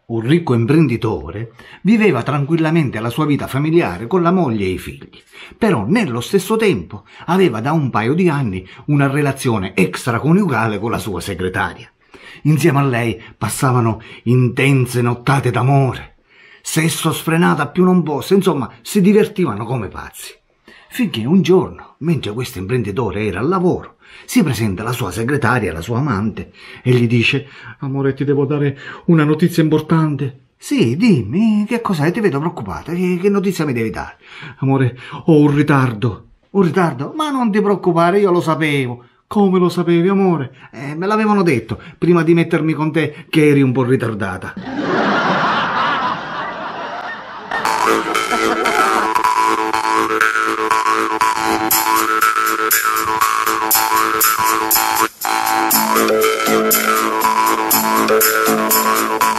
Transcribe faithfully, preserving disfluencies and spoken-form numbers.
Un ricco imprenditore viveva tranquillamente la sua vita familiare con la moglie e i figli, però nello stesso tempo aveva da un paio di anni una relazione extraconiugale con la sua segretaria. Insieme a lei passavano intense nottate d'amore, sesso sfrenato a più non posso, insomma si divertivano come pazzi. Finché un giorno, mentre questo imprenditore era al lavoro, si presenta la sua segretaria, la sua amante, e gli dice: «Amore, ti devo dare una notizia importante». «Sì, dimmi, che cos'è? Ti vedo preoccupata. Che, che notizia mi devi dare?» «Amore, ho un ritardo». «Un ritardo? Ma non ti preoccupare, io lo sapevo». «Come lo sapevi, amore?» «Eh, me l'avevano detto, prima di mettermi con te, che eri un po' ritardata». Thank you.